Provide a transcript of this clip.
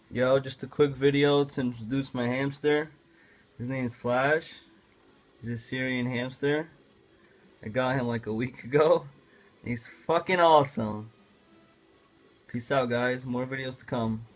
Yo, just a quick video to introduce my hamster. His name is Flash. He's a Syrian hamster. I got him like a week ago. He's fucking awesome. Peace out, guys. More videos to come.